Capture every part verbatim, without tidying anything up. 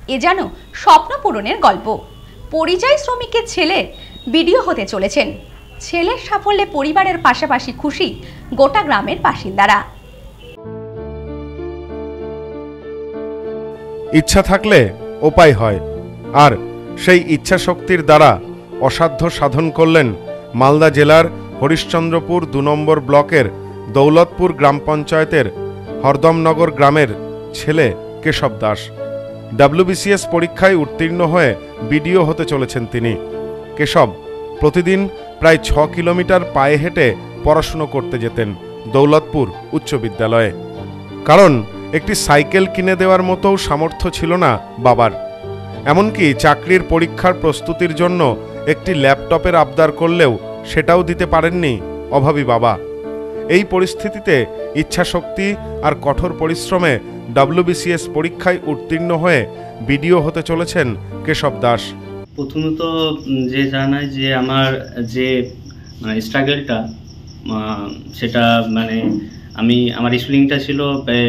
এ যেন স্বপ্ন পূরণের গল্প। পরিযায়ী শ্রমিকের ছেলে ভিডিও হতে চলেছেন। ছেলের সাফল্যে পরিবারের পাশাপাশি খুশি গোটা গ্রামের বাসিন্দারা। ইচ্ছা থাকলে উপায় হয়, আর সেই ইচ্ছা শক্তির দ্বারা অসাধ্য সাধন করলেন মালদা জেলার হরিশ্চন্দ্রপুর দু নম্বর ব্লকের দৌলতপুর গ্রাম পঞ্চায়েতের হরদমনগর গ্রামের ছেলে কেশব দাস। ডাব্লিউবিসিএস পরীক্ষায় উত্তীর্ণ হয়ে বিডিও হতে চলেছেন তিনি। কেশব প্রতিদিন প্রায় ছ কিলোমিটার পায়ে হেঁটে পড়াশুনো করতে যেতেন দৌলতপুর উচ্চ বিদ্যালয়ে, কারণ একটি সাইকেল কিনে দেওয়ার মতো সামর্থ্য ছিল না বাবার। এমনকি চাকরির পরীক্ষার প্রস্তুতির জন্য একটি ল্যাপটপের আবদার করলেও সেটাও দিতে পারেননি অভাবী বাবা। এই পরিস্থিতিতে ইচ্ছাশক্তি আর কঠোর পরিশ্রমে ডাব্লিউবিসিএস পরীক্ষায় উত্তীর্ণ হয়ে বিডিও হতে চলেছেন কেশব দাস। প্রথমত যে জানায় যে আমার যে স্ট্রাগলটা সেটা মানে আমি আমার স্কুলিংটা ছিল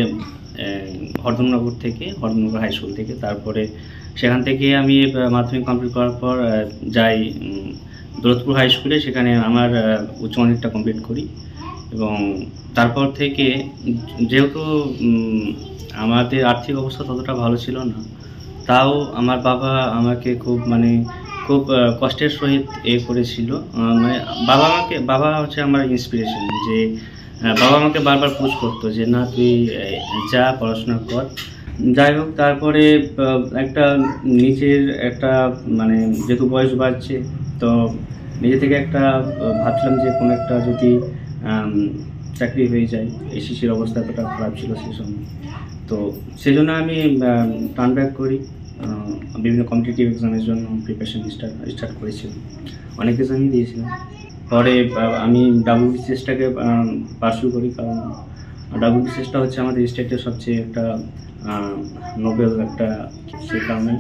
হরদমনগর থেকে, হরদমনগর হাই স্কুল থেকে। তারপরে সেখান থেকে আমি মাধ্যমিক কমপ্লিট করার পর যাই দৌলতপুর হাই স্কুলে, সেখানে আমার উচ্চ মাধ্যমিকটা কমপ্লিট করি। এবং তারপর থেকে যেহেতু আমাদের আর্থিক অবস্থা ততটা ভালো ছিল না, তাও আমার বাবা আমাকে খুব মানে খুব কষ্টের সহিত এ করেছিল। মানে বাবা আমাকে বাবা হচ্ছে আমার ইন্সপিরেশন, যে বাবা আমাকে বারবার পুশ করতো যে না তুই যা পড়াশোনা কর। যাই হোক, তারপরে একটা নিজের একটা মানে যেহেতু বয়স বাড়ছে, তো নিজে থেকে একটা ভাবছিলাম যে কোনো একটা যদি চাকরি হয়ে যায়। এসিসির অবস্থা এতটা খারাপ ছিল সে সময়, তো সেজন্য আমি টার্ন ব্যাক করি। বিভিন্ন কম্পিটিটিভ এক্সামের জন্য প্রিপারেশন স্টার্ট স্টার্ট করেছিলাম, অনেক এক্সামই দিয়েছিলাম। পরে আমি ডাব্লিউবিসিএসটাকে পার্সু করি, কারণ ডাব্লিউবিসিএসটা হচ্ছে আমাদের স্টেটের সবচেয়ে একটা নোবেল একটা, সেই কারণে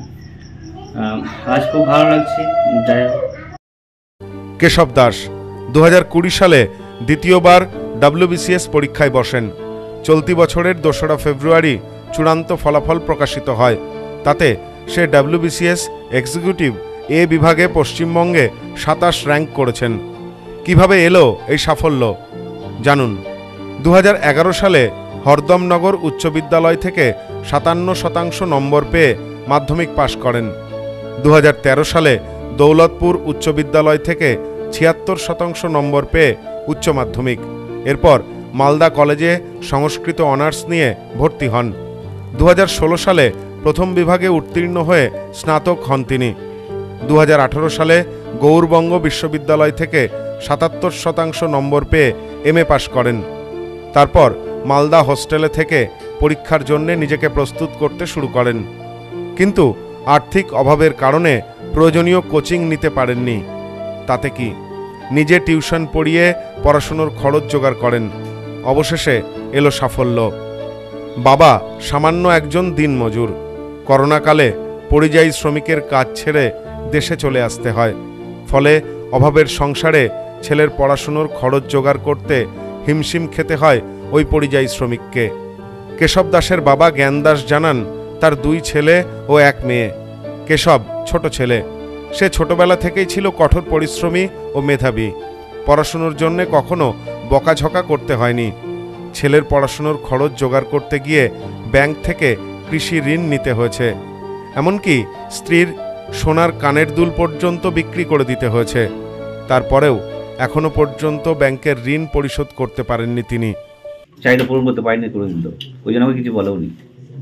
আজ খুব ভালো লাগছে। যাই হোক, কেশব দাস দু হাজার কুড়ি সালে দ্বিতীয়বার ডাব্লিউবিসিএস পরীক্ষায় বসেন। চলতি বছরের দোসরা ফেব্রুয়ারি চূড়ান্ত ফলাফল প্রকাশিত হয়। তাতে সে ডাব্লিউবিসিএস এক্সিকিউটিভ এ বিভাগে পশ্চিমবঙ্গে সাতাশ র্যাঙ্ক করেছেন। কিভাবে এলো এই সাফল্য জানুন। দু হাজার এগারো সালে হরদমনগর উচ্চ বিদ্যালয় থেকে সাতান্ন শতাংশ নম্বর পেয়ে মাধ্যমিক পাশ করেন। দু হাজার তেরো সালে দৌলতপুর উচ্চ বিদ্যালয় থেকে ছিয়াত্তর শতাংশ নম্বর পেয়ে উচ্চ মাধ্যমিক। এরপর মালদা কলেজে সংস্কৃত অনার্স নিয়ে ভর্তি হন। দু হাজার ষোলো সালে প্রথম বিভাগে উত্তীর্ণ হয়ে স্নাতক হন তিনি। দু হাজার আঠারো সালে গৌরবঙ্গ বিশ্ববিদ্যালয় থেকে সাতাত্তর শতাংশ নম্বর পেয়ে এম এ পাশ করেন। তারপর মালদা হোস্টেলে থেকে পরীক্ষার জন্য নিজেকে প্রস্তুত করতে শুরু করেন, কিন্তু আর্থিক অভাবের কারণে প্রয়োজনীয় কোচিং নিতে পারেননি। তাতে কি, নিজে টিউশন পড়িয়ে পড়াশুনোর খরচ জোগাড় করেন। অবশেষে এলো সাফল্য। বাবা সামান্য একজন দিনমজুর। করোনাকালে পরিযায়ী শ্রমিকের কাজ ছেড়ে দেশে চলে আসতে হয়। ফলে অভাবের সংসারে ছেলের পড়াশুনোর খরচ জোগাড় করতে হিমশিম খেতে হয় ওই পরিযায়ী শ্রমিককে। কেশব দাসের বাবা জ্ঞান দাস জানান, তার দুই ছেলে ও এক মেয়ে। কেশব ছোট ছেলে। সে ছোটবেলা থেকেই ছিল কঠোর পরিশ্রমী ও মেধাবী। পড়াশুনোর জন্যে কখনো বকাঝকা করতে হয়নি। ছেলের পড়াশুনোর খরচ জোগাড় করতে গিয়ে ব্যাংক থেকে কৃষি ঋণ নিতে হয়েছে। এমনকি স্ত্রীর সোনার কানের দুল পর্যন্ত বিক্রি করে দিতে হয়েছে। তারপরেও এখনো পর্যন্ত ব্যাংকের ঋণ পরিশোধ করতে পারেননি তিনি। চাহিদা পূরণ করতে পারিনি, করে দিত, ওই জন্য আমাকে কিছু বলেও নি,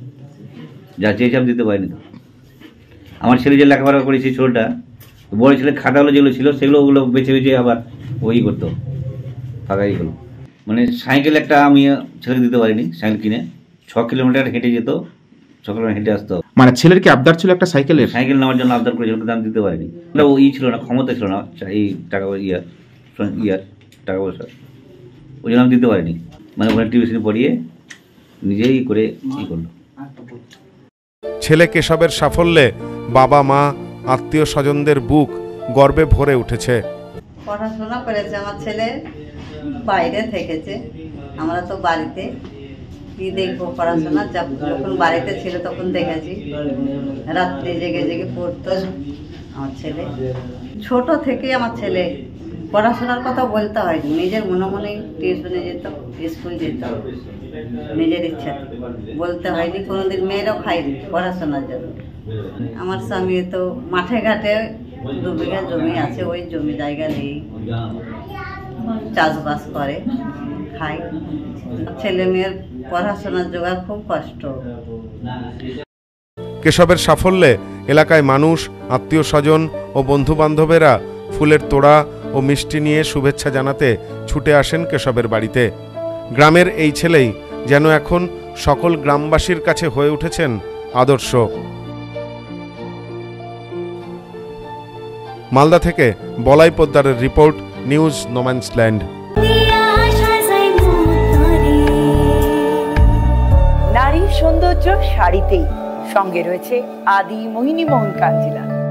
যা চেয়েছিলাম দিতে পারিনি। তো আমার ছেলে যে লেখাপড়া করেছি ছোটটা, বড় ছেলে খাতাগুলো যেগুলো ছিল সেগুলো ওগুলো বেছে বেছে আবার ওই করতো, ফাঁকাই হলো। মানে সাইকেল একটা আমি ছেলেকে দিতে পারিনি, সাইকেল কিনে ছ কিলোমিটার হেঁটে যেত, ছ কিলোমিটার হেঁটে আসতো। মানে ছেলের কি আবদার ছিল একটা সাইকেলের? সাইকেল নেওয়ার জন্য আবদার করেছিল, কিন্তু আমি দিতে পারিনি। না ও ই ছিল না, ক্ষমতা ছিল না এই টাকা ইয়ার ইয়ার টাকা পয়সা, ওই জন্য আমি দিতে পারিনি। মানে ওখানে টিউশন পড়িয়ে নিজেই করে ই করলো। ছেলে কেশবের সাফল্যে বাবা মা আত্মীয় স্বজনদের বুক গর্বে ভরে উঠেছে। পড়াশোনা করেছে আমার ছেলে, বাইরে থেকেছে, আমরা তো বাড়িতে। কি দেখবো পড়াশোনা, যখন বাড়িতে ছিল তখন দেখেছি রাত্রি জেগে জেগে পড়তো আমার ছেলে। ছোট থেকে আমার ছেলে পড়াশোনার কথা বলতে হয়নি, নিজের মনে মনে টিউশনে যেত, স্কুল যেত, নিজের ইচ্ছা বলতে হয়নি কোনোদিন, মেয়েরাও খাইনি পড়াশোনার জন্য। আমার স্বামী তো মাঠে ঘাটে দু বিঘা জমি আছে, ওই জমি জায়গা নেই, চাষবাস করে খায়। ছেলে মেয়ের পড়াশোনার জোগাড় খুব কষ্ট। কেশবের সাফল্যে এলাকায় মানুষ, আত্মীয় স্বজন ও বন্ধু বান্ধবেরা ফুলের তোড়া ও মিষ্টি নিয়ে শুভেচ্ছা জানাতে ছুটে আসেন কেশবের বাড়িতে। গ্রামের এই ছেলেই যেন এখন সকল গ্রামবাসীর কাছে হয়ে উঠেছেন আদর্শ। মালদা থেকে বলাই পোদ্দারের রিপোর্ট, নিউজ নোম্যান্সল্যান্ড। নারীর সৌন্দর্য শাড়িতেই, সঙ্গে রয়েছে আদি মোহিনী মোহন কাঞ্জিলাল।